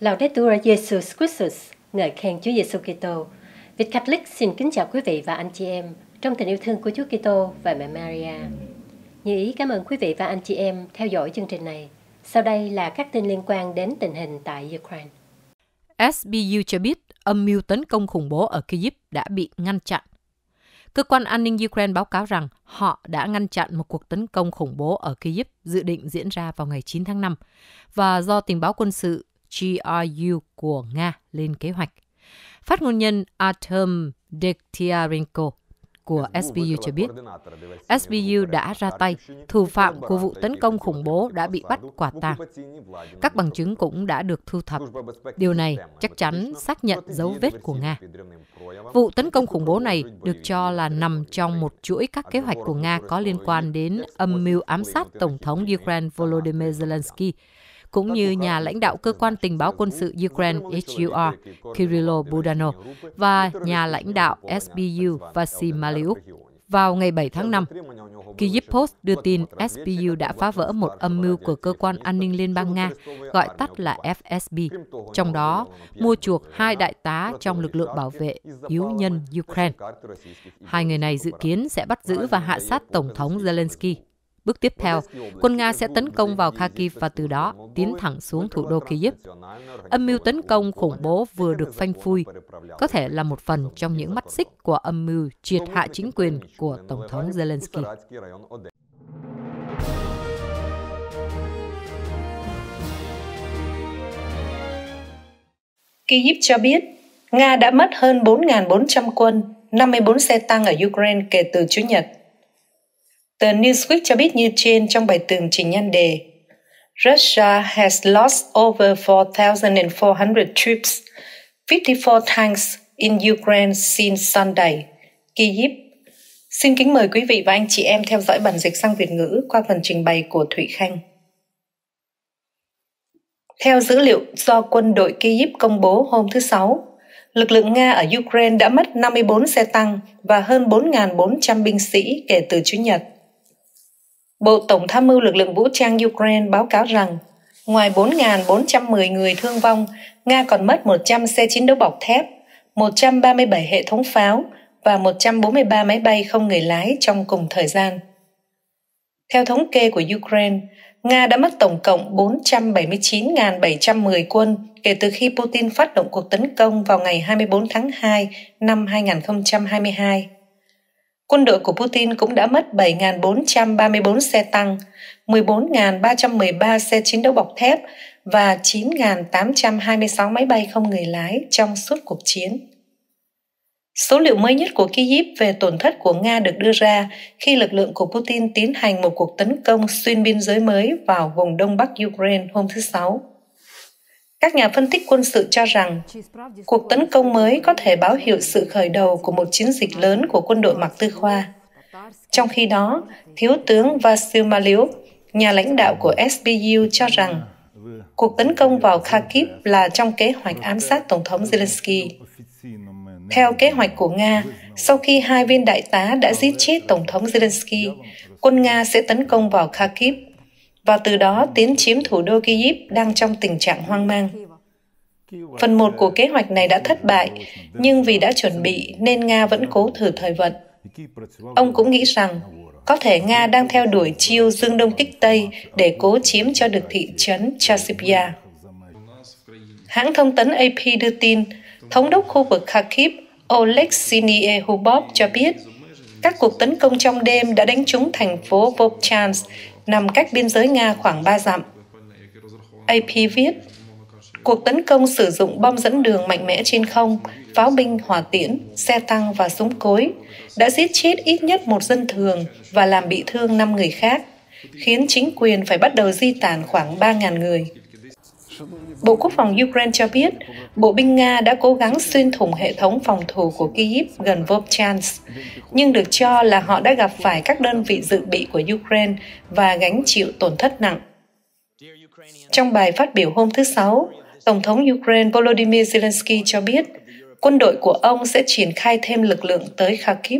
Laudetur Jesus Christus, ngợi khen Chúa Giêsu Kitô. Việt Catholic xin kính chào quý vị và anh chị em trong tình yêu thương của Chúa Kitô và mẹ Maria. Như ý cảm ơn quý vị và anh chị em theo dõi chương trình này. Sau đây là các tin liên quan đến tình hình tại Ukraine. SBU cho biết âm mưu tấn công khủng bố ở Kyiv đã bị ngăn chặn. Cơ quan an ninh Ukraine báo cáo rằng họ đã ngăn chặn một cuộc tấn công khủng bố ở Kyiv dự định diễn ra vào ngày 9 tháng 5 và do tình báo quân sự GRU của Nga lên kế hoạch. Phát ngôn nhân Artem Degtyarenko của SBU cho biết, SBU đã ra tay, thủ phạm của vụ tấn công khủng bố đã bị bắt quả tang. Các bằng chứng cũng đã được thu thập. Điều này chắc chắn xác nhận dấu vết của Nga. Vụ tấn công khủng bố này được cho là nằm trong một chuỗi các kế hoạch của Nga có liên quan đến âm mưu ám sát Tổng thống Ukraine Volodymyr Zelensky, cũng như nhà lãnh đạo cơ quan tình báo quân sự Ukraine HUR Kyrylo Budanov và nhà lãnh đạo SBU Vasyl Maliuk. Vào ngày 7 tháng 5, Kyiv Post đưa tin SBU đã phá vỡ một âm mưu của cơ quan an ninh Liên bang Nga, gọi tắt là FSB, trong đó mua chuộc 2 đại tá trong lực lượng bảo vệ yếu nhân Ukraine. 2 người này dự kiến sẽ bắt giữ và hạ sát Tổng thống Zelensky. Bước tiếp theo, quân Nga sẽ tấn công vào Kharkiv và từ đó tiến thẳng xuống thủ đô Kyiv. Âm mưu tấn công khủng bố vừa được phanh phui, có thể là một phần trong những mắt xích của âm mưu triệt hạ chính quyền của Tổng thống Zelensky. Kyiv cho biết, Nga đã mất hơn 4.400 quân, 54 xe tăng ở Ukraine kể từ Chủ nhật. Tờ Newsweek cho biết như trên trong bài tường trình nhan đề Russia has lost over 4,400 troops, 54 tanks in Ukraine since Sunday. Kyiv. Xin kính mời quý vị và anh chị em theo dõi bản dịch sang Việt ngữ qua phần trình bày của Thụy Khanh. Theo dữ liệu do quân đội Kyiv công bố hôm thứ Sáu, lực lượng Nga ở Ukraine đã mất 54 xe tăng và hơn 4.400 binh sĩ kể từ Chủ nhật. Bộ Tổng tham mưu lực lượng vũ trang Ukraine báo cáo rằng, ngoài 4.410 người thương vong, Nga còn mất 100 xe chiến đấu bọc thép, 137 hệ thống pháo và 143 máy bay không người lái trong cùng thời gian. Theo thống kê của Ukraine, Nga đã mất tổng cộng 479.710 quân kể từ khi Putin phát động cuộc tấn công vào ngày 24 tháng 2 năm 2022. Quân đội của Putin cũng đã mất 7.434 xe tăng, 14.313 xe chiến đấu bọc thép và 9.826 máy bay không người lái trong suốt cuộc chiến. Số liệu mới nhất của Kyiv về tổn thất của Nga được đưa ra khi lực lượng của Putin tiến hành một cuộc tấn công xuyên biên giới mới vào vùng Đông Bắc Ukraine hôm thứ Sáu. Các nhà phân tích quân sự cho rằng cuộc tấn công mới có thể báo hiệu sự khởi đầu của một chiến dịch lớn của quân đội mặc tư khoa. Trong khi đó, Thiếu tướng Vasyl Maliuk, nhà lãnh đạo của SBU cho rằng cuộc tấn công vào Kharkiv là trong kế hoạch ám sát Tổng thống Zelensky. Theo kế hoạch của Nga, sau khi 2 viên đại tá đã giết chết Tổng thống Zelensky, quân Nga sẽ tấn công vào Kharkiv và từ đó tiến chiếm thủ đô Kyiv đang trong tình trạng hoang mang. Phần 1 của kế hoạch này đã thất bại, nhưng vì đã chuẩn bị nên Nga vẫn cố thử thời vận. Ông cũng nghĩ rằng có thể Nga đang theo đuổi chiêu dương đông kích Tây để cố chiếm cho được thị trấn Chasiv-Yar. Hãng thông tấn AP đưa tin, thống đốc khu vực Kharkiv Oleksiy Hubov cho biết, các cuộc tấn công trong đêm đã đánh trúng thành phố Vovchansk, nằm cách biên giới Nga khoảng 3 dặm. AP viết, cuộc tấn công sử dụng bom dẫn đường mạnh mẽ trên không, pháo binh hỏa tiễn, xe tăng và súng cối, đã giết chết ít nhất 1 dân thường và làm bị thương 5 người khác, khiến chính quyền phải bắt đầu di tản khoảng 3.000 người. Bộ Quốc phòng Ukraine cho biết, bộ binh Nga đã cố gắng xuyên thủng hệ thống phòng thủ của Kyiv gần Vovchansk, nhưng được cho là họ đã gặp phải các đơn vị dự bị của Ukraine và gánh chịu tổn thất nặng. Trong bài phát biểu hôm thứ Sáu, Tổng thống Ukraine Volodymyr Zelensky cho biết quân đội của ông sẽ triển khai thêm lực lượng tới Kharkiv.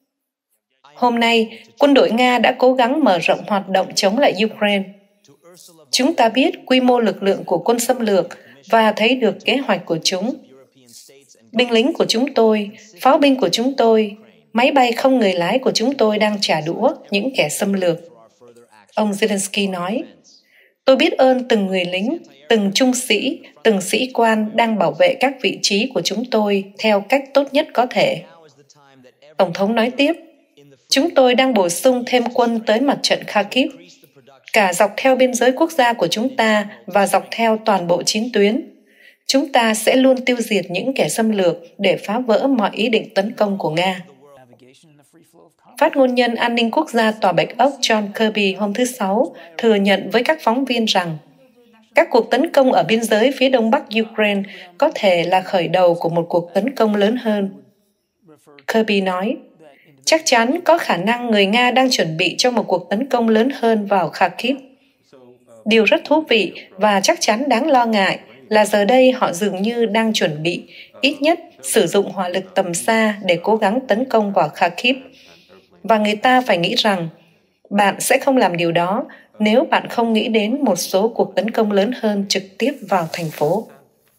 Hôm nay, quân đội Nga đã cố gắng mở rộng hoạt động chống lại Ukraine. Chúng ta biết quy mô lực lượng của quân xâm lược và thấy được kế hoạch của chúng. Binh lính của chúng tôi, pháo binh của chúng tôi, máy bay không người lái của chúng tôi đang trả đũa những kẻ xâm lược. Ông Zelensky nói, tôi biết ơn từng người lính, từng trung sĩ, từng sĩ quan đang bảo vệ các vị trí của chúng tôi theo cách tốt nhất có thể. Tổng thống nói tiếp, chúng tôi đang bổ sung thêm quân tới mặt trận Kharkiv, cả dọc theo biên giới quốc gia của chúng ta và dọc theo toàn bộ chiến tuyến. Chúng ta sẽ luôn tiêu diệt những kẻ xâm lược để phá vỡ mọi ý định tấn công của Nga. Phát ngôn nhân an ninh quốc gia Tòa Bạch Ốc John Kirby hôm thứ Sáu thừa nhận với các phóng viên rằng các cuộc tấn công ở biên giới phía đông bắc Ukraine có thể là khởi đầu của một cuộc tấn công lớn hơn. Kirby nói, chắc chắn có khả năng người Nga đang chuẩn bị cho một cuộc tấn công lớn hơn vào Kharkiv. Điều rất thú vị và chắc chắn đáng lo ngại là giờ đây họ dường như đang chuẩn bị, ít nhất sử dụng hỏa lực tầm xa để cố gắng tấn công vào Kharkiv. Và người ta phải nghĩ rằng bạn sẽ không làm điều đó nếu bạn không nghĩ đến một số cuộc tấn công lớn hơn trực tiếp vào thành phố.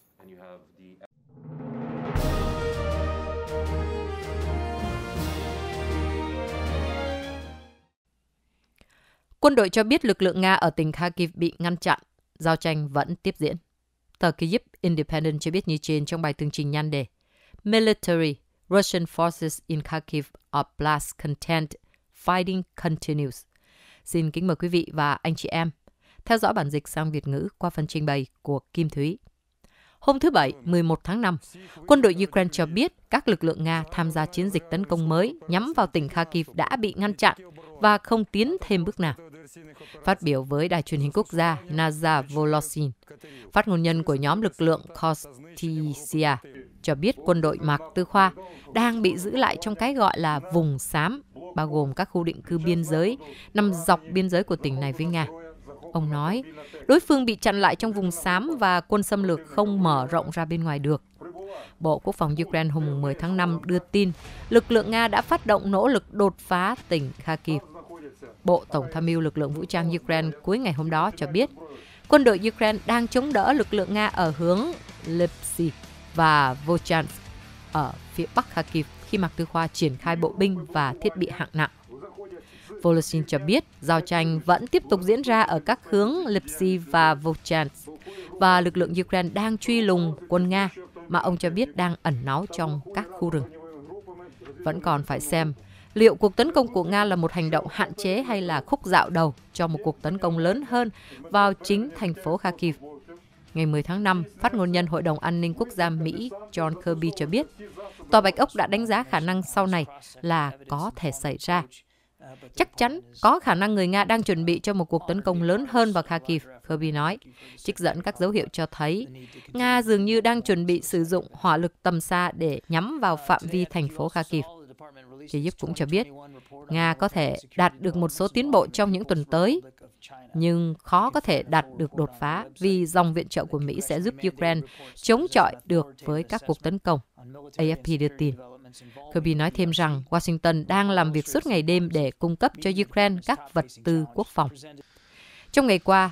Quân đội cho biết lực lượng Nga ở tỉnh Kharkiv bị ngăn chặn, giao tranh vẫn tiếp diễn. Tờ Kyiv Independent cho biết như trên trong bài tường trình nhan đề Military Russian forces in Kharkiv Oblast content, fighting continues. Xin kính mời quý vị và anh chị em theo dõi bản dịch sang Việt ngữ qua phần trình bày của Kim Thúy. Hôm thứ Bảy, 11 tháng 5, quân đội Ukraine cho biết các lực lượng Nga tham gia chiến dịch tấn công mới nhắm vào tỉnh Kharkiv đã bị ngăn chặn và không tiến thêm bước nào. Phát biểu với đài truyền hình quốc gia Naza Volosin, phát ngôn nhân của nhóm lực lượng Kostisia cho biết quân đội Mạc Tư Khoa đang bị giữ lại trong cái gọi là vùng xám, bao gồm các khu định cư biên giới nằm dọc biên giới của tỉnh này với Nga. Ông nói, đối phương bị chặn lại trong vùng xám và quân xâm lược không mở rộng ra bên ngoài được. Bộ Quốc phòng Ukraine hôm 10 tháng 5 đưa tin lực lượng Nga đã phát động nỗ lực đột phá tỉnh Kharkiv. Bộ Tổng tham mưu lực lượng vũ trang Ukraine cuối ngày hôm đó cho biết quân đội Ukraine đang chống đỡ lực lượng Nga ở hướng Lipsk và Volchansk ở phía bắc Kharkiv khi Mạc Tư Khoa triển khai bộ binh và thiết bị hạng nặng. Volosin cho biết giao tranh vẫn tiếp tục diễn ra ở các hướng Lipsk và Volchansk và lực lượng Ukraine đang truy lùng quân Nga mà ông cho biết đang ẩn náu trong các khu rừng. Vẫn còn phải xem liệu cuộc tấn công của Nga là một hành động hạn chế hay là khúc dạo đầu cho một cuộc tấn công lớn hơn vào chính thành phố Kharkiv. Ngày 10 tháng 5, phát ngôn nhân Hội đồng An ninh Quốc gia Mỹ John Kirby cho biết Tòa Bạch Ốc đã đánh giá khả năng sau này là có thể xảy ra. Chắc chắn có khả năng người Nga đang chuẩn bị cho một cuộc tấn công lớn hơn vào Kharkiv, Kirby nói, trích dẫn các dấu hiệu cho thấy Nga dường như đang chuẩn bị sử dụng hỏa lực tầm xa để nhắm vào phạm vi thành phố Kharkiv. Kyiv cũng cho biết Nga có thể đạt được một số tiến bộ trong những tuần tới, nhưng khó có thể đạt được đột phá vì dòng viện trợ của Mỹ sẽ giúp Ukraine chống chọi được với các cuộc tấn công, AFP đưa tin. Kirby nói thêm rằng Washington đang làm việc suốt ngày đêm để cung cấp cho Ukraine các vật tư quốc phòng. Trong ngày qua,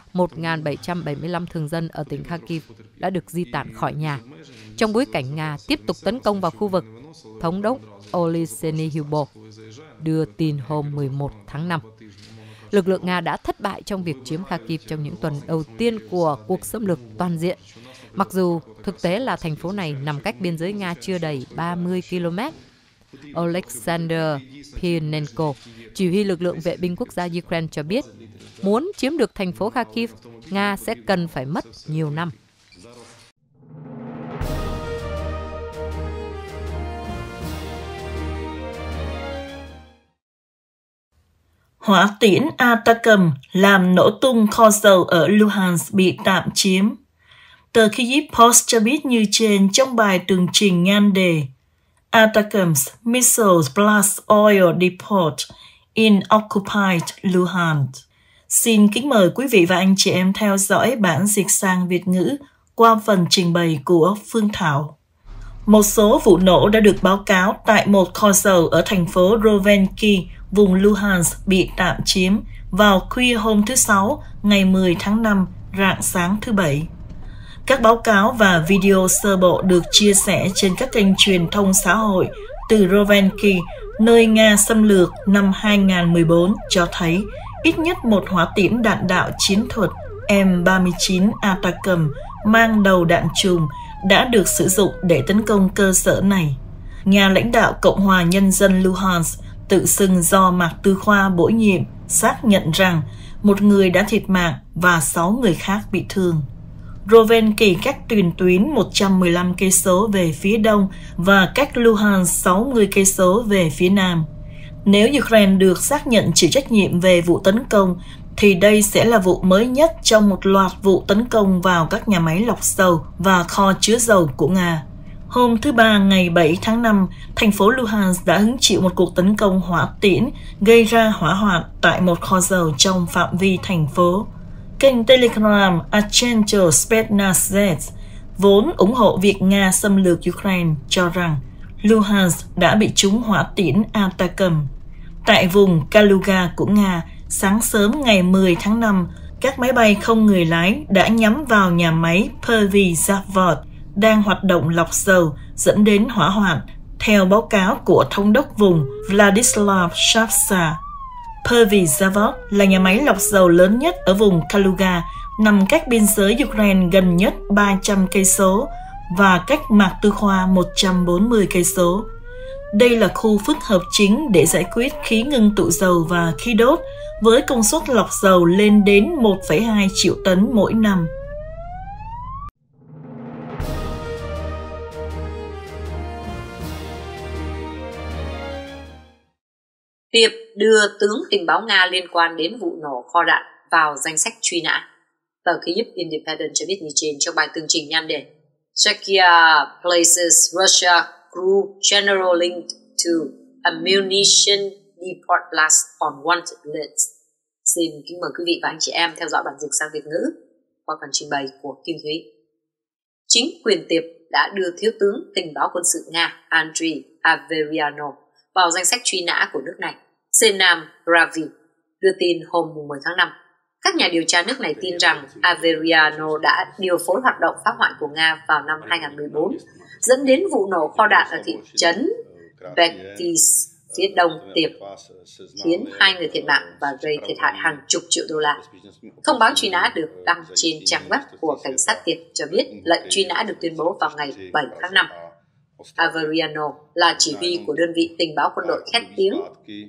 1.775 thường dân ở tỉnh Kharkiv đã được di tản khỏi nhà. Trong bối cảnh Nga tiếp tục tấn công vào khu vực, Thống đốc Olesny Hubo đưa tin hôm 11 tháng 5. Lực lượng Nga đã thất bại trong việc chiếm Kharkiv trong những tuần đầu tiên của cuộc xâm lược toàn diện, mặc dù thực tế là thành phố này nằm cách biên giới Nga chưa đầy 30 km. Oleksandr Pinenko, chỉ huy lực lượng vệ binh quốc gia Ukraine cho biết, muốn chiếm được thành phố Kharkiv, Nga sẽ cần phải mất nhiều năm. Hỏa tiễn Atakum làm nổ tung kho dầu ở Luhansk bị tạm chiếm. Tờ Kyiv Post cho biết như trên trong bài tường trình nhan đề Atakum's Missiles Blast Oil Depot in Occupied Luhansk. Xin kính mời quý vị và anh chị em theo dõi bản dịch sang Việt ngữ qua phần trình bày của Phương Thảo. Một số vụ nổ đã được báo cáo tại một kho dầu ở thành phố Rovenki, vùng Luhansk bị tạm chiếm vào khuya hôm thứ Sáu, ngày 10 tháng 5, rạng sáng thứ Bảy. Các báo cáo và video sơ bộ được chia sẻ trên các kênh truyền thông xã hội từ Rovenki, nơi Nga xâm lược năm 2014, cho thấy ít nhất một hỏa tiễn đạn đạo chiến thuật M39 Atakum mang đầu đạn chùm đã được sử dụng để tấn công cơ sở này. Nhà lãnh đạo Cộng hòa Nhân dân Luhansk tự xưng do Mạc Tư Khoa bổ nhiệm xác nhận rằng một người đã thiệt mạng và 6 người khác bị thương. Rovenki cách tiền tuyến 115 cây số về phía đông và cách Luhansk 60 cây số về phía nam. Nếu Ukraine được xác nhận chịu trách nhiệm về vụ tấn công, thì đây sẽ là vụ mới nhất trong một loạt vụ tấn công vào các nhà máy lọc dầu và kho chứa dầu của Nga. Hôm thứ Ba ngày 7 tháng 5, thành phố Luhansk đã hứng chịu một cuộc tấn công hỏa tiễn gây ra hỏa hoạn tại một kho dầu trong phạm vi thành phố. Kênh Telegram Agentstvo Spetsnaz, vốn ủng hộ việc Nga xâm lược Ukraine, cho rằng Luhansk đã bị trúng hỏa tiễn Atakum. Tại vùng Kaluga của Nga, sáng sớm ngày 10 tháng 5, các máy bay không người lái đã nhắm vào nhà máy Pervyzavod đang hoạt động lọc dầu dẫn đến hỏa hoạn, theo báo cáo của thống đốc vùng Vladislav Shapsa. Pervyzavod là nhà máy lọc dầu lớn nhất ở vùng Kaluga, nằm cách biên giới Ukraine gần nhất 300 cây số và cách Mạc Tư Khoa 140 cây số. Đây là khu phức hợp chính để giải quyết khí ngưng tụ dầu và khí đốt, với công suất lọc dầu lên đến 1,2 triệu tấn mỗi năm. Tiệp đưa tướng tình báo Nga liên quan đến vụ nổ kho đạn vào danh sách truy nã. Tờ Kyiv Independent cho biết như trên trong bài tường trình nhan đề Czechia places Russia crew general linked to ammunition depot blast on wanted list. Xin kính mời quý vị và anh chị em theo dõi bản dịch sang Việt ngữ qua phần trình bày của Kim Thúy. Chính quyền Tiệp đã đưa thiếu tướng tình báo quân sự Nga Andriy Averiano vào danh sách truy nã của nước này. Senam Ravi đưa tin hôm 10 tháng 5. Các nhà điều tra nước này tin rằng Averiano đã điều phối hoạt động phá hoại của Nga vào năm 2014, dẫn đến vụ nổ kho đạn ở thị trấn Bektis, phía đông Tiệp, khiến 2 người thiệt mạng và gây thiệt hại hàng chục triệu đô la. Thông báo truy nã được đăng trên trang web của cảnh sát Tiệp cho biết lệnh truy nã được tuyên bố vào ngày 7 tháng 5. Averiano là chỉ huy của đơn vị tình báo quân đội khét tiếng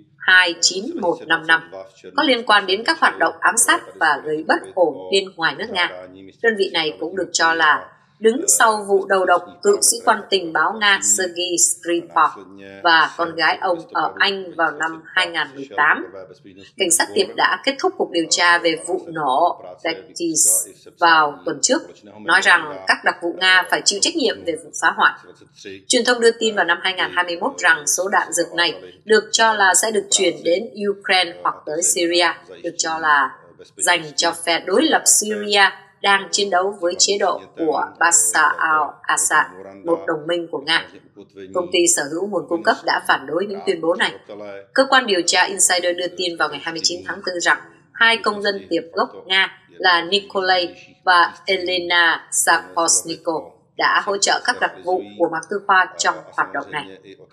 29155, có liên quan đến các hoạt động ám sát và gây bất ổn bên ngoài nước Nga. Đơn vị này cũng được cho là đứng sau vụ đầu độc cựu sĩ quan tình báo Nga Sergei Skripal và con gái ông ở Anh vào năm 2018. Cảnh sát Tiệp đã kết thúc cuộc điều tra về vụ nổ Bektis vào tuần trước, nói rằng các đặc vụ Nga phải chịu trách nhiệm về vụ phá hoại. Truyền thông đưa tin vào năm 2021 rằng số đạn dược này được cho là sẽ được chuyển đến Ukraine hoặc tới Syria, được cho là dành cho phe đối lập Syria đang chiến đấu với chế độ của Bashar al-Assad, một đồng minh của Nga. Công ty sở hữu nguồn cung cấp đã phản đối những tuyên bố này. Cơ quan điều tra Insider đưa tin vào ngày 29 tháng 4 rằng 2 công dân Tiệp gốc Nga là Nikolai và Elena Saposniko đã hỗ trợ các đặc vụ của Mạc Tư Khoa trong hoạt động này.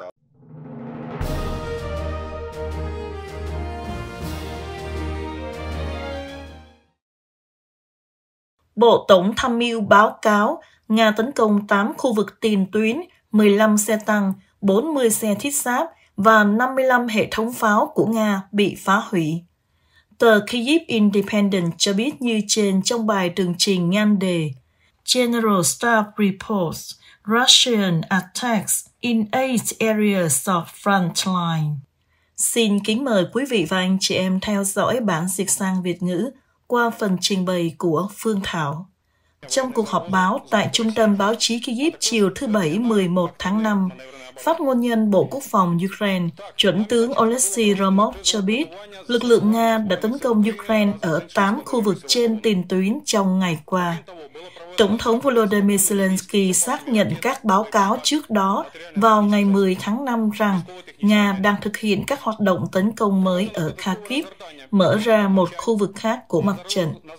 Bộ Tổng tham mưu báo cáo Nga tấn công 8 khu vực tiền tuyến, 15 xe tăng, 40 xe thiết giáp và 55 hệ thống pháo của Nga bị phá hủy. Tờ Kyiv Independent cho biết như trên trong bài tường trình nhan đề General Staff Reports Russian Attacks in 8 Areas of Frontline. Xin kính mời quý vị và anh chị em theo dõi bản dịch sang Việt ngữ qua phần trình bày của Phương Thảo. Trong cuộc họp báo tại Trung tâm Báo chí Kyiv chiều thứ Bảy 11 tháng 5, phát ngôn nhân Bộ Quốc phòng Ukraine, chuẩn tướng Oleksiy Romov cho biết lực lượng Nga đã tấn công Ukraine ở 8 khu vực trên tiền tuyến trong ngày qua. Tổng thống Volodymyr Zelensky xác nhận các báo cáo trước đó vào ngày 10 tháng 5 rằng Nga đang thực hiện các hoạt động tấn công mới ở Kharkiv, mở ra một khu vực khác của mặt trận.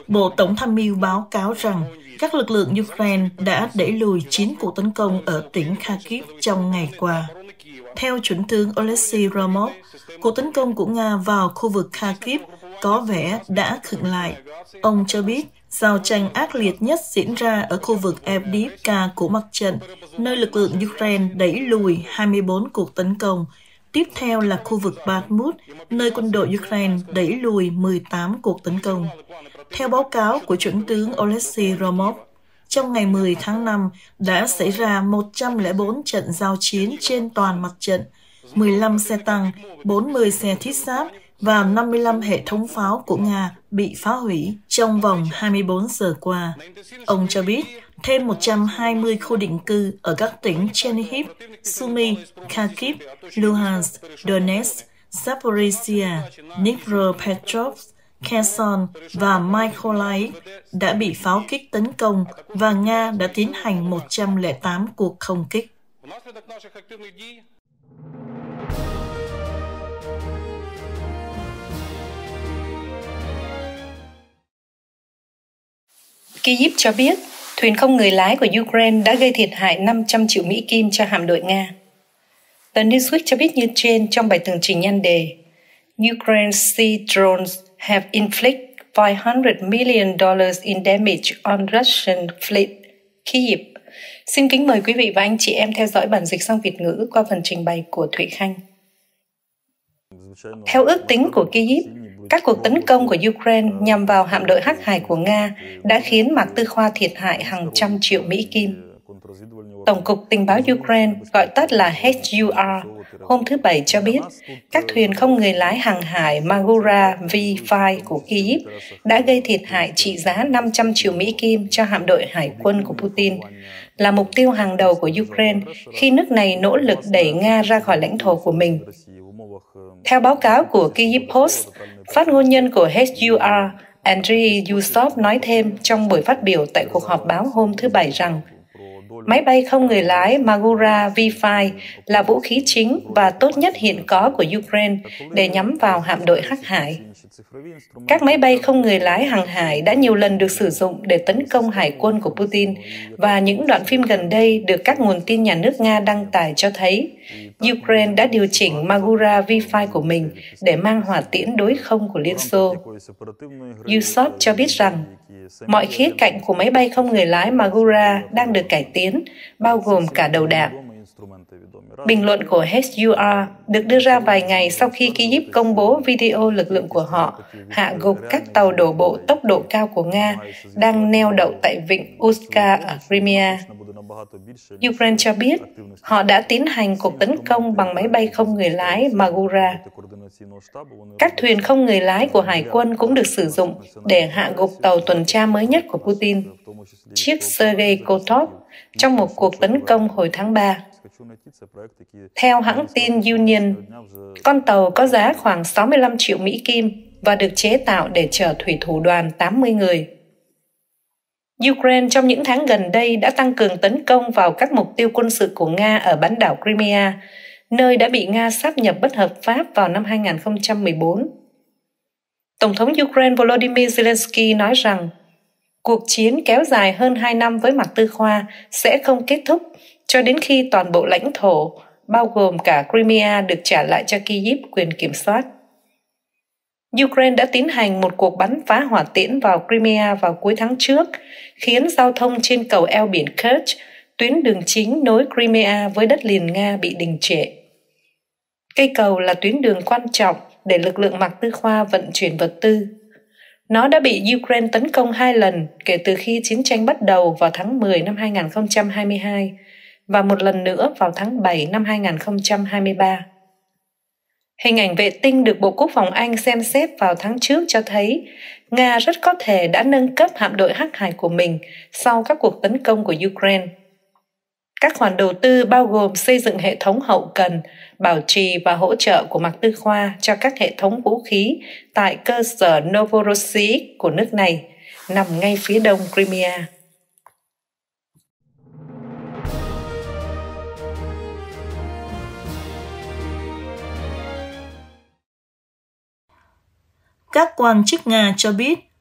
Bộ Tổng tham mưu báo cáo rằng các lực lượng Ukraine đã đẩy lùi 9 cuộc tấn công ở tỉnh Kharkiv trong ngày qua. Theo chuẩn tướng Oleksiy Romov, cuộc tấn công của Nga vào khu vực Kharkiv có vẻ đã khựng lại. Ông cho biết giao tranh ác liệt nhất diễn ra ở khu vực Avdiivka của mặt trận, nơi lực lượng Ukraine đẩy lùi 24 cuộc tấn công. Tiếp theo là khu vực Bakhmut, nơi quân đội Ukraine đẩy lùi 18 cuộc tấn công. Theo báo cáo của chuẩn tướng Oleksiy Romov, trong ngày 10 tháng 5 đã xảy ra 104 trận giao chiến trên toàn mặt trận, 15 xe tăng, 40 xe thiết giáp và 55 hệ thống pháo của Nga bị phá hủy trong vòng 24 giờ qua. Ông cho biết thêm 120 khu định cư ở các tỉnh Chernihiv, Sumy, Kharkiv, Luhansk, Donetsk, Zaporizhia, Dnipropetrovsk, Kherson và Mykolaiv đã bị pháo kích tấn công và Nga đã tiến hành 108 cuộc không kích. Kyiv cho biết thuyền không người lái của Ukraine đã gây thiệt hại 500 triệu Mỹ Kim cho hạm đội Nga. Tờ Newsweek cho biết như trên trong bài tường trình nhan đề Ukraine's sea drones have inflicted $500 million in damage on Russian fleet, Kyiv. Xin kính mời quý vị và anh chị em theo dõi bản dịch sang Việt ngữ qua phần trình bày của Thụy Khanh. Theo ước tính của Kyiv, các cuộc tấn công của Ukraine nhằm vào hạm đội hắc hải của Nga đã khiến Mạc Tư Khoa thiệt hại hàng trăm triệu Mỹ Kim. Tổng cục Tình báo Ukraine, gọi tắt là HUR, hôm thứ Bảy cho biết các thuyền không người lái hàng hải Magura V5 của Kyiv đã gây thiệt hại trị giá 500 triệu Mỹ Kim cho hạm đội hải quân của Putin, là mục tiêu hàng đầu của Ukraine khi nước này nỗ lực đẩy Nga ra khỏi lãnh thổ của mình. Theo báo cáo của Kyiv Post, phát ngôn nhân của HUR, Andriy Yusov nói thêm trong buổi phát biểu tại cuộc họp báo hôm thứ Bảy rằng máy bay không người lái Magura V5 là vũ khí chính và tốt nhất hiện có của Ukraine để nhắm vào hạm đội hắc hải. Các máy bay không người lái hàng hải đã nhiều lần được sử dụng để tấn công hải quân của Putin, và những đoạn phim gần đây được các nguồn tin nhà nước Nga đăng tải cho thấy Ukraine đã điều chỉnh Magura V5 của mình để mang hỏa tiễn đối không của Liên Xô. Yusov cho biết rằng mọi khía cạnh của máy bay không người lái Magura đang được cải tiến, bao gồm cả đầu đạn. Bình luận của HUR được đưa ra vài ngày sau khi Kyiv công bố video lực lượng của họ hạ gục các tàu đổ bộ tốc độ cao của Nga đang neo đậu tại vịnh Uska ở Crimea. Ukraine cho biết họ đã tiến hành cuộc tấn công bằng máy bay không người lái Magura. Các thuyền không người lái của Hải quân cũng được sử dụng để hạ gục tàu tuần tra mới nhất của Putin, chiếc Sergei Kotov, trong một cuộc tấn công hồi tháng 3. Theo hãng tin Union, con tàu có giá khoảng 65 triệu Mỹ Kim và được chế tạo để chở thủy thủ đoàn 80 người. Ukraine trong những tháng gần đây đã tăng cường tấn công vào các mục tiêu quân sự của Nga ở bán đảo Crimea, nơi đã bị Nga sáp nhập bất hợp pháp vào năm 2014. Tổng thống Ukraine Volodymyr Zelensky nói rằng cuộc chiến kéo dài hơn 2 năm với Mạc Tư Khoa sẽ không kết thúc cho đến khi toàn bộ lãnh thổ, bao gồm cả Crimea, được trả lại cho Kyiv quyền kiểm soát. Ukraine đã tiến hành một cuộc bắn phá hỏa tiễn vào Crimea vào cuối tháng trước, khiến giao thông trên cầu eo biển Kerch, tuyến đường chính nối Crimea với đất liền Nga, bị đình trệ. Cây cầu là tuyến đường quan trọng để lực lượng Mạc Tư Khoa vận chuyển vật tư. Nó đã bị Ukraine tấn công 2 lần kể từ khi chiến tranh bắt đầu vào tháng 10 năm 2022 và một lần nữa vào tháng 7 năm 2023. Hình ảnh vệ tinh được Bộ Quốc phòng Anh xem xét vào tháng trước cho thấy Nga rất có thể đã nâng cấp hạm đội hắc hải của mình sau các cuộc tấn công của Ukraine. Các khoản đầu tư bao gồm xây dựng hệ thống hậu cần, bảo trì và hỗ trợ của Mạc Tư Khoa cho các hệ thống vũ khí tại cơ sở Novorossiysk của nước này, nằm ngay phía đông Crimea. Các quan chức Nga cho biết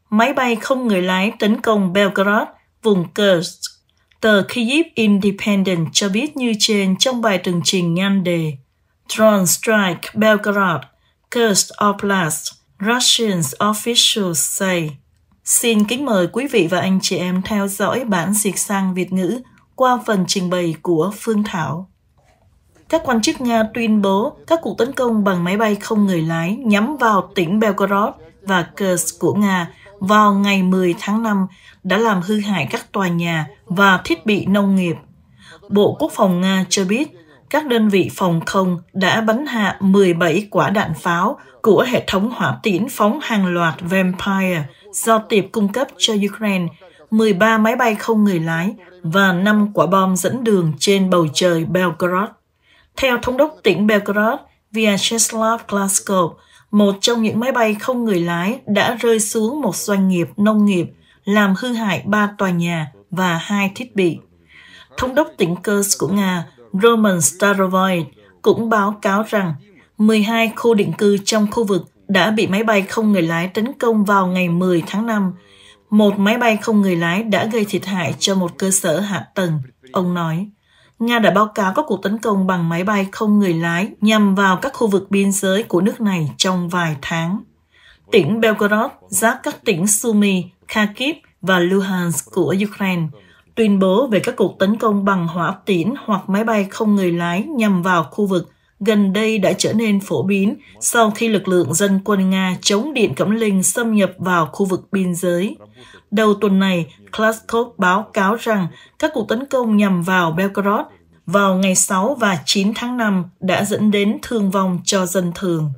máy bay không người lái tấn công Belgorod, vùng Kursk. Tờ Kyiv Independent cho biết như trên trong bài tường trình nhan đề Drone Strike Belgorod, Kursk Oblast, Russian officials say. Xin kính mời quý vị và anh chị em theo dõi bản dịch sang Việt ngữ qua phần trình bày của Phương Thảo. Các quan chức Nga tuyên bố các cuộc tấn công bằng máy bay không người lái nhắm vào tỉnh Belgorod và Kursk của Nga vào ngày 10 tháng 5 đã làm hư hại các tòa nhà và thiết bị nông nghiệp. Bộ Quốc phòng Nga cho biết các đơn vị phòng không đã bắn hạ 17 quả đạn pháo của hệ thống hỏa tiễn phóng hàng loạt Vampire do Tiệp cung cấp cho Ukraine, 13 máy bay không người lái và 5 quả bom dẫn đường trên bầu trời Belgorod. Theo thống đốc tỉnh Belgorod, Vyacheslav Glaskov, một trong những máy bay không người lái đã rơi xuống một doanh nghiệp nông nghiệp, làm hư hại 3 tòa nhà và 2 thiết bị. Thống đốc tỉnh Kursk của Nga, Roman Starovoy, cũng báo cáo rằng 12 khu định cư trong khu vực đã bị máy bay không người lái tấn công vào ngày 10 tháng 5. Một máy bay không người lái đã gây thiệt hại cho một cơ sở hạ tầng, ông nói. Nga đã báo cáo các cuộc tấn công bằng máy bay không người lái nhằm vào các khu vực biên giới của nước này trong vài tháng. Tỉnh Belgorod giáp các tỉnh Sumy, Kharkiv và Luhansk của Ukraine tuyên bố về các cuộc tấn công bằng hỏa tiễn hoặc máy bay không người lái nhằm vào khu vực gần đây đã trở nên phổ biến sau khi lực lượng dân quân Nga chống Điện Cẩm Linh xâm nhập vào khu vực biên giới. Đầu tuần này, Glaskov báo cáo rằng các cuộc tấn công nhằm vào Belgorod vào ngày 6 và 9 tháng 5 đã dẫn đến thương vong cho dân thường.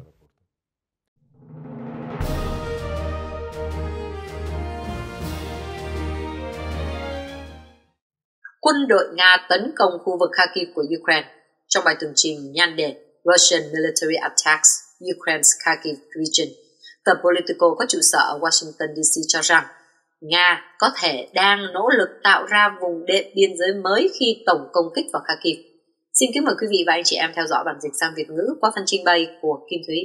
Quân đội Nga tấn công khu vực Kharkiv của Ukraine. Trong bài tường trình nhan đề Russian Military Attacks Ukraine's Kharkiv Region, tờ Politico có trụ sở ở Washington DC cho rằng Nga có thể đang nỗ lực tạo ra vùng đệm biên giới mới khi tổng công kích vào Kharkiv. Xin kính mời quý vị và anh chị em theo dõi bản dịch sang Việt ngữ qua phần trình bày của Kim Thúy.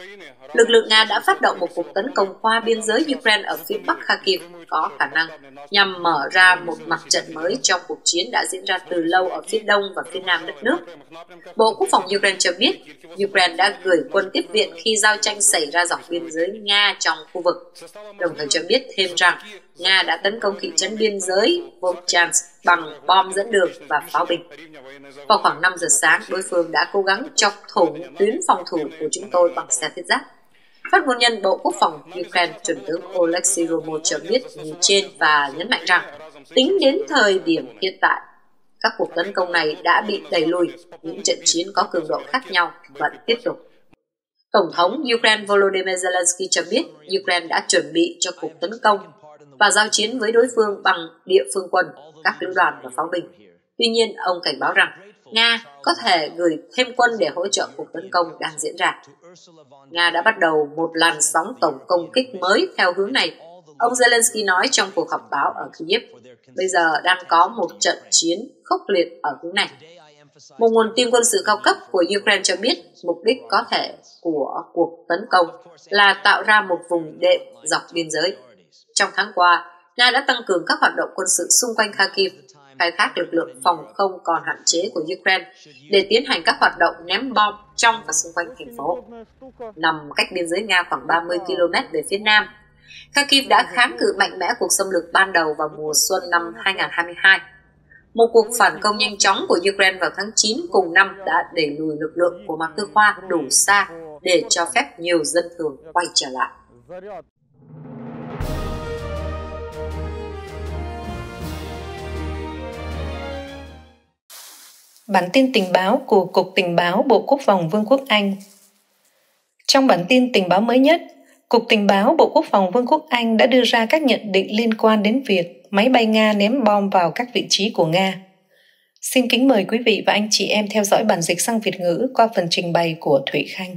Lực lượng Nga đã phát động một cuộc tấn công qua biên giới Ukraine ở phía bắc Kharkiv có khả năng nhằm mở ra một mặt trận mới trong cuộc chiến đã diễn ra từ lâu ở phía đông và phía nam đất nước. Bộ Quốc phòng Ukraine cho biết Ukraine đã gửi quân tiếp viện khi giao tranh xảy ra dọc biên giới Nga trong khu vực, đồng thời cho biết thêm rằng Nga đã tấn công thị trấn biên giới Volchansk bằng bom dẫn đường và pháo binh. Vào khoảng 5 giờ sáng, đối phương đã cố gắng chọc thủng tuyến phòng thủ của chúng tôi bằng xe thiết giáp. Phát ngôn nhân Bộ Quốc phòng Ukraine, Chuẩn tướng Oleksiy Romo cho biết như trên và nhấn mạnh rằng tính đến thời điểm hiện tại, các cuộc tấn công này đã bị đẩy lùi, những trận chiến có cường độ khác nhau vẫn tiếp tục. Tổng thống Ukraine Volodymyr Zelensky cho biết Ukraine đã chuẩn bị cho cuộc tấn công và giao chiến với đối phương bằng địa phương quân, các lữ đoàn và pháo binh. Tuy nhiên, ông cảnh báo rằng Nga có thể gửi thêm quân để hỗ trợ cuộc tấn công đang diễn ra. Nga đã bắt đầu một làn sóng tổng công kích mới theo hướng này, ông Zelensky nói trong cuộc họp báo ở Kyiv. Bây giờ đang có một trận chiến khốc liệt ở hướng này. Một nguồn tin quân sự cao cấp của Ukraine cho biết mục đích có thể của cuộc tấn công là tạo ra một vùng đệm dọc biên giới. Trong tháng qua, Nga đã tăng cường các hoạt động quân sự xung quanh Kharkiv, khai thác lực lượng phòng không còn hạn chế của Ukraine để tiến hành các hoạt động ném bom trong và xung quanh thành phố. Nằm cách biên giới Nga khoảng 30 km về phía nam, Kharkiv đã kháng cự mạnh mẽ cuộc xâm lược ban đầu vào mùa xuân năm 2022. Một cuộc phản công nhanh chóng của Ukraine vào tháng 9 cùng năm đã đẩy lùi lực lượng của Mạc Tư Khoa đủ xa để cho phép nhiều dân thường quay trở lại. Bản tin tình báo của Cục Tình báo Bộ Quốc phòng Vương quốc Anh. Trong bản tin tình báo mới nhất, Cục Tình báo Bộ Quốc phòng Vương quốc Anh đã đưa ra các nhận định liên quan đến việc máy bay Nga ném bom vào các vị trí của Nga. Xin kính mời quý vị và anh chị em theo dõi bản dịch sang Việt ngữ qua phần trình bày của Thủy Khanh.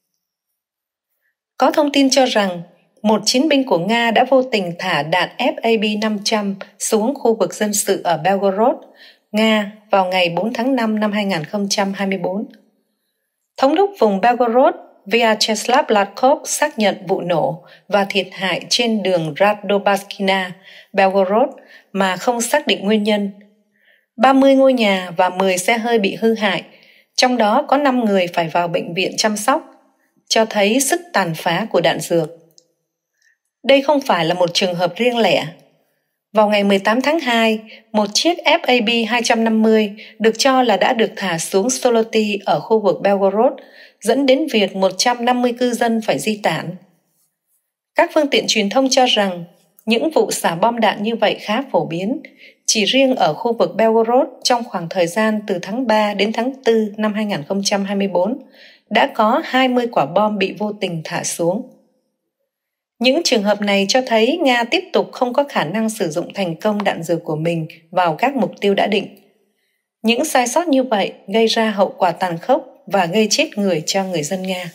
Có thông tin cho rằng một chiến binh của Nga đã vô tình thả đạn FAB-500 xuống khu vực dân sự ở Belgorod, Nga vào ngày 4 tháng 5 năm 2024. Thống đốc vùng Belgorod Vyacheslav Gladkov xác nhận vụ nổ và thiệt hại trên đường Radobaskina, Belgorod mà không xác định nguyên nhân. 30 ngôi nhà và 10 xe hơi bị hư hại, trong đó có 5 người phải vào bệnh viện chăm sóc, cho thấy sức tàn phá của đạn dược. Đây không phải là một trường hợp riêng lẻ. Vào ngày 18 tháng 2, một chiếc FAB 250 được cho là đã được thả xuống Soloti ở khu vực Belgorod, dẫn đến việc 150 cư dân phải di tản. Các phương tiện truyền thông cho rằng những vụ xả bom đạn như vậy khá phổ biến, chỉ riêng ở khu vực Belgorod trong khoảng thời gian từ tháng 3 đến tháng 4 năm 2024 đã có 20 quả bom bị vô tình thả xuống. Những trường hợp này cho thấy Nga tiếp tục không có khả năng sử dụng thành công đạn dược của mình vào các mục tiêu đã định. Những sai sót như vậy gây ra hậu quả tàn khốc và gây chết người cho người dân Nga.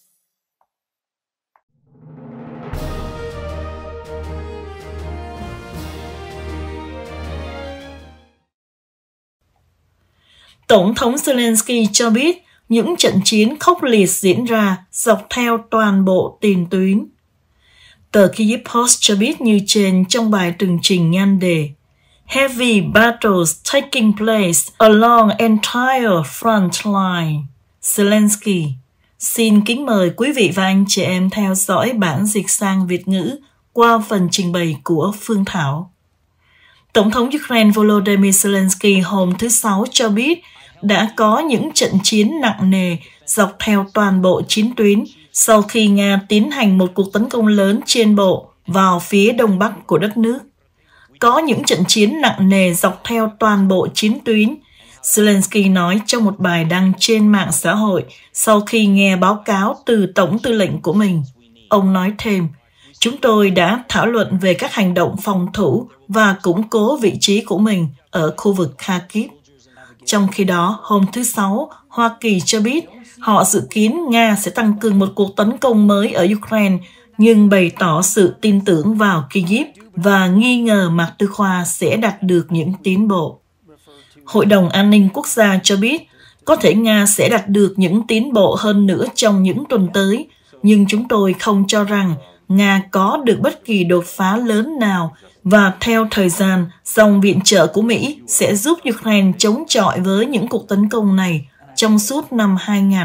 Tổng thống Zelensky cho biết những trận chiến khốc liệt diễn ra dọc theo toàn bộ tiền tuyến. Tờ Kyiv Post cho biết như trên trong bài tường trình nhan đề Heavy battles taking place along entire front line. Zelensky xin kính mời quý vị và anh chị em theo dõi bản dịch sang Việt ngữ qua phần trình bày của Phương Thảo. Tổng thống Ukraine Volodymyr Zelensky hôm thứ Sáu cho biết đã có những trận chiến nặng nề dọc theo toàn bộ chiến tuyến sau khi Nga tiến hành một cuộc tấn công lớn trên bộ vào phía đông bắc của đất nước. Có những trận chiến nặng nề dọc theo toàn bộ chiến tuyến, Zelensky nói trong một bài đăng trên mạng xã hội sau khi nghe báo cáo từ Tổng tư lệnh của mình. Ông nói thêm, chúng tôi đã thảo luận về các hành động phòng thủ và củng cố vị trí của mình ở khu vực Kharkiv. Trong khi đó, hôm thứ Sáu, Hoa Kỳ cho biết họ dự kiến Nga sẽ tăng cường một cuộc tấn công mới ở Ukraine, nhưng bày tỏ sự tin tưởng vào Kyiv và nghi ngờ Mạc Tư Khoa sẽ đạt được những tiến bộ. Hội đồng An ninh Quốc gia cho biết có thể Nga sẽ đạt được những tiến bộ hơn nữa trong những tuần tới, nhưng chúng tôi không cho rằng Nga có được bất kỳ đột phá lớn nào và theo thời gian, dòng viện trợ của Mỹ sẽ giúp Ukraine chống chọi với những cuộc tấn công này trong suốt năm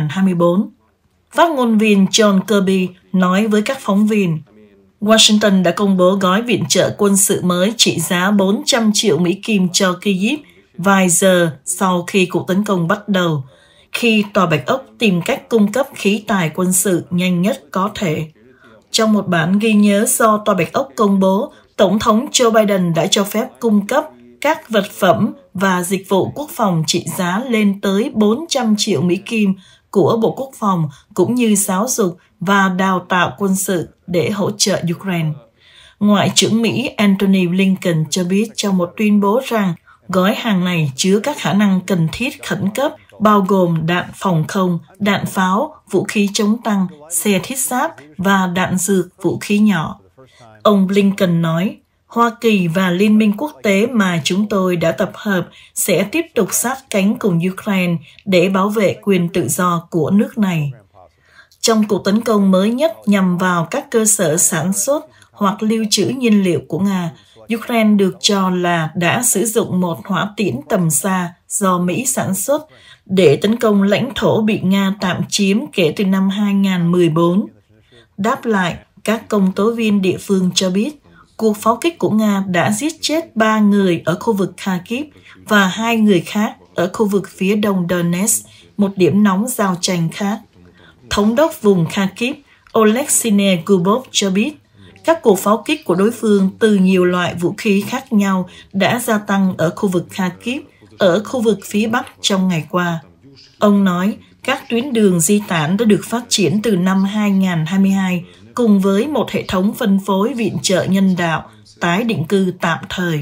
2024. Phát ngôn viên John Kirby nói với các phóng viên, Washington đã công bố gói viện trợ quân sự mới trị giá 400 triệu Mỹ Kim cho Kyiv vài giờ sau khi cuộc tấn công bắt đầu, khi Tòa Bạch Ốc tìm cách cung cấp khí tài quân sự nhanh nhất có thể. Trong một bản ghi nhớ do Tòa Bạch Ốc công bố, Tổng thống Joe Biden đã cho phép cung cấp các vật phẩm và dịch vụ quốc phòng trị giá lên tới 400 triệu Mỹ Kim của Bộ Quốc phòng cũng như giáo dục và đào tạo quân sự để hỗ trợ Ukraine. Ngoại trưởng Mỹ Antony Blinken cho biết trong một tuyên bố rằng gói hàng này chứa các khả năng cần thiết khẩn cấp bao gồm đạn phòng không, đạn pháo, vũ khí chống tăng, xe thiết giáp và đạn dược vũ khí nhỏ. Ông Blinken nói, Hoa Kỳ và Liên minh quốc tế mà chúng tôi đã tập hợp sẽ tiếp tục sát cánh cùng Ukraine để bảo vệ quyền tự do của nước này. Trong cuộc tấn công mới nhất nhằm vào các cơ sở sản xuất hoặc lưu trữ nhiên liệu của Nga, Ukraine được cho là đã sử dụng một hỏa tiễn tầm xa do Mỹ sản xuất để tấn công lãnh thổ bị Nga tạm chiếm kể từ năm 2014. Đáp lại, các công tố viên địa phương cho biết, cuộc pháo kích của Nga đã giết chết 3 người ở khu vực Kharkiv và 2 người khác ở khu vực phía đông Donetsk, một điểm nóng giao tranh khác. Thống đốc vùng Kharkiv Oleksine Gubov cho biết, các cuộc pháo kích của đối phương từ nhiều loại vũ khí khác nhau đã gia tăng ở khu vực Kharkiv, ở khu vực phía Bắc trong ngày qua. Ông nói, các tuyến đường di tản đã được phát triển từ năm 2022 cùng với một hệ thống phân phối viện trợ nhân đạo, tái định cư tạm thời.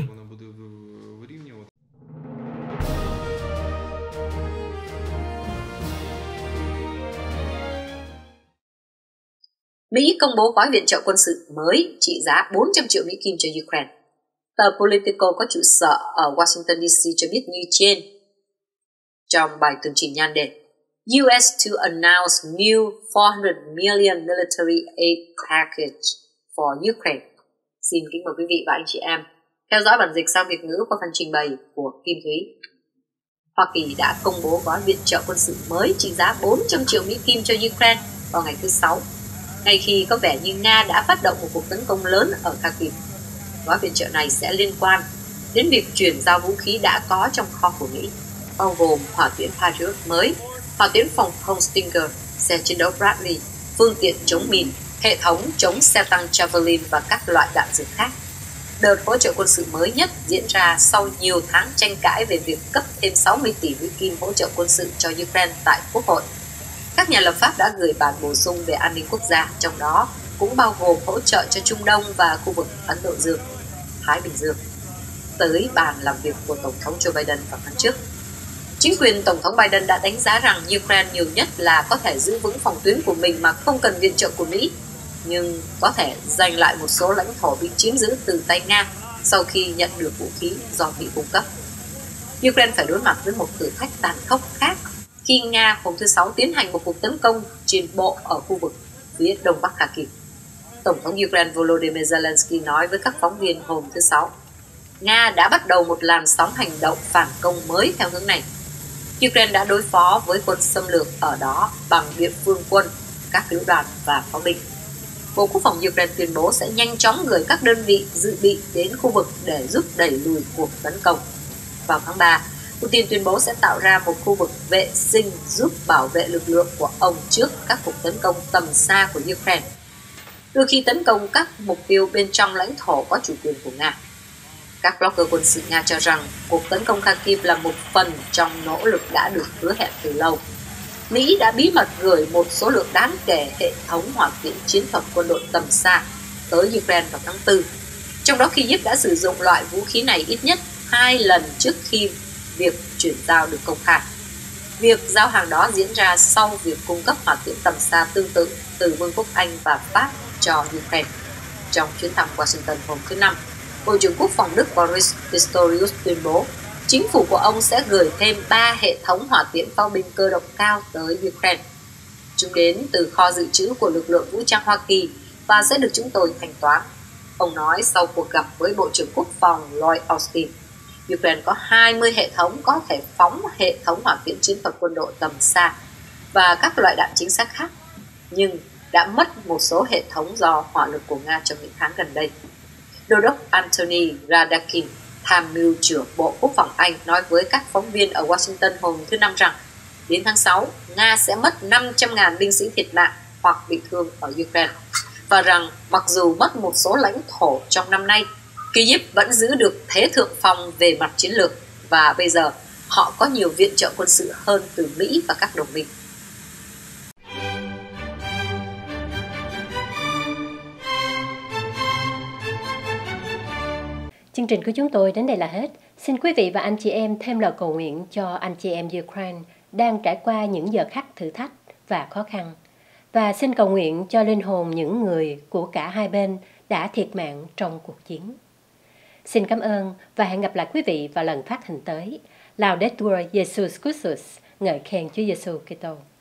Mỹ công bố gói viện trợ quân sự mới trị giá 400 triệu Mỹ Kim cho Ukraine. Tờ Politico có trụ sở ở Washington DC cho biết như trên trong bài tường trình nhan đề US to announce new 400 million military aid package for Ukraine. Xin kính mời quý vị và anh chị em theo dõi bản dịch sang Việt ngữ qua phần trình bày của Kim Thúy. Hoa Kỳ đã công bố gói viện trợ quân sự mới trị giá 400 triệu Mỹ Kim cho Ukraine vào ngày thứ Sáu, ngay khi có vẻ như Nga đã phát động một cuộc tấn công lớn ở Kharkiv. Gói viện trợ này sẽ liên quan đến việc chuyển giao vũ khí đã có trong kho của Mỹ, bao gồm hỏa tiễn Patriot mới, hỏa tiễn phòng không Stinger, xe chiến đấu Bradley, phương tiện chống mìn, hệ thống chống xe tăng Javelin và các loại đạn dược khác. Đợt hỗ trợ quân sự mới nhất diễn ra sau nhiều tháng tranh cãi về việc cấp thêm 60 tỷ Mỹ Kim hỗ trợ quân sự cho Ukraine tại Quốc hội. Các nhà lập pháp đã gửi bản bổ sung về an ninh quốc gia, trong đó cũng bao gồm hỗ trợ cho Trung Đông và khu vực Ấn Độ Dương, Thái Bình Dương, tới bàn làm việc của Tổng thống Joe Biden vào tháng trước. Chính quyền Tổng thống Biden đã đánh giá rằng Ukraine nhiều nhất là có thể giữ vững phòng tuyến của mình mà không cần viện trợ của Mỹ, nhưng có thể giành lại một số lãnh thổ bị chiếm giữ từ tay Nga sau khi nhận được vũ khí do Mỹ cung cấp. Ukraine phải đối mặt với một thử thách tàn khốc khác khi Nga hôm thứ Sáu tiến hành một cuộc tấn công trên bộ ở khu vực phía đông bắc Kharkiv. Tổng thống Ukraine Volodymyr Zelensky nói với các phóng viên hôm thứ Sáu, Nga đã bắt đầu một làn sóng hành động phản công mới theo hướng này. Ukraine đã đối phó với quân xâm lược ở đó bằng địa phương quân, các lữ đoàn và pháo binh. Bộ Quốc phòng Ukraine tuyên bố sẽ nhanh chóng gửi các đơn vị dự bị đến khu vực để giúp đẩy lùi cuộc tấn công. Vào tháng 3, Putin tuyên bố sẽ tạo ra một khu vực vệ sinh giúp bảo vệ lực lượng của ông trước các cuộc tấn công tầm xa của Ukraine, đôi khi tấn công các mục tiêu bên trong lãnh thổ có chủ quyền của Nga. Các blogger quân sự Nga cho rằng cuộc tấn công Kharkiv là một phần trong nỗ lực đã được hứa hẹn từ lâu. Mỹ đã bí mật gửi một số lượng đáng kể hệ thống hỏa tiễn chiến thuật quân đội tầm xa tới Ukraine vào tháng 4, trong đó Kyiv đã sử dụng loại vũ khí này ít nhất 2 lần trước khi việc chuyển giao được công khai. Việc giao hàng đó diễn ra sau việc cung cấp hỏa tiễn tầm xa tương tự từ Vương quốc Anh và Pháp cho Ukraine. Trong chuyến thăm Washington hôm thứ Năm, Bộ trưởng Quốc phòng Đức Boris Pistorius tuyên bố chính phủ của ông sẽ gửi thêm 3 hệ thống hỏa tiễn pháo binh cơ động cao tới Ukraine. Chúng đến từ kho dự trữ của lực lượng vũ trang Hoa Kỳ và sẽ được chúng tôi thanh toán, ông nói sau cuộc gặp với Bộ trưởng Quốc phòng Lloyd Austin. Ukraine có 20 hệ thống có thể phóng hệ thống hỏa tiễn chiến thuật quân đội tầm xa và các loại đạn chính xác khác, nhưng đã mất một số hệ thống do hỏa lực của Nga trong những tháng gần đây. Đô đốc Anthony Radakin, tham mưu trưởng Bộ Quốc phòng Anh, nói với các phóng viên ở Washington hôm thứ Năm rằng đến tháng 6, Nga sẽ mất 500.000 binh sĩ thiệt mạng hoặc bị thương ở Ukraine, và rằng mặc dù mất một số lãnh thổ trong năm nay, Kyiv vẫn giữ được thế thượng phong về mặt chiến lược và bây giờ họ có nhiều viện trợ quân sự hơn từ Mỹ và các đồng minh. Chương trình của chúng tôi đến đây là hết. Xin quý vị và anh chị em thêm lời cầu nguyện cho anh chị em Ukraine đang trải qua những giờ khắc thử thách và khó khăn. Và xin cầu nguyện cho linh hồn những người của cả hai bên đã thiệt mạng trong cuộc chiến. Xin cảm ơn và hẹn gặp lại quý vị vào lần phát hình tới. Laudetur Jesus Christus, ngợi khen Chúa Giêsu Kitô.